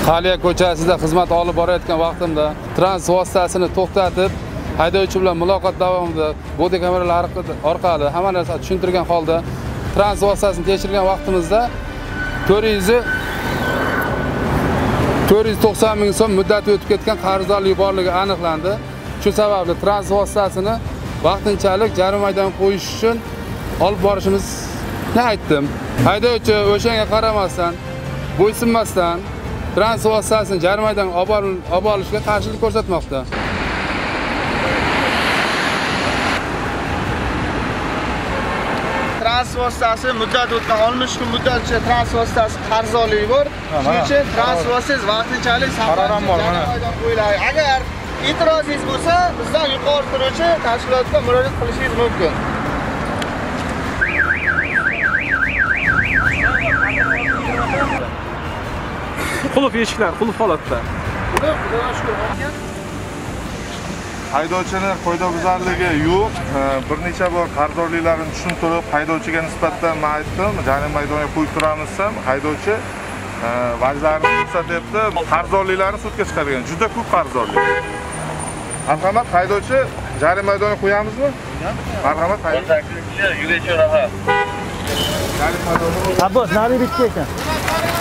Qaliya ko'chasida xizmat olib borayotgan vaqtimda transport vositasini to'xtatib, haydovchi bilan muloqot davomida bodi kameralar orqali hamma narsa tushuntirgan holda transport vositasini tekshirgan vaqtimizda 490 ming so'm muddati o'tib ketgan qarzdorlik borligi aniqlandi. Shu sababli transport vositasini vaqtinchalik jarimadan qo'yish uchun olib borishimizni aytdim. Haydovchi o'shanga qaramasdan, bo'ysunmasdan transport vositasini jarimadan olib olishga qarshilik ko'rsatmoqda. Transport vositasi muddat o'tgan 60 kun muddatgacha transport vositasi qarzdorligi bor. Shuning uchun transport vositasi vaqtinchalik saqlanib qo'yiladi. Agar e'tirozingiz bo'lsa, bizdan yuqori turuvchi tashkilotga murojaat qilishingiz mumkin. Qulf eshiklar, qulf holatda. Xudoga shukr. Haydovchining qoidabuzarligi yo'q. Bir necha bor qarzdorliklarini tushuntirib, haydovchiga nisbatan men aytdim, jarima maydoniga qo'yib turamiz ham, haydovchi vajlarini ko'rsatyapti. Qarzdorliklarni sudga chiqargan. Juda ko'p qarzdorlik. Marhamat, haydovchi jarima maydoniga qo'yamizmi? Marhamat, haydovchi. Abbos, nari bitta ekan.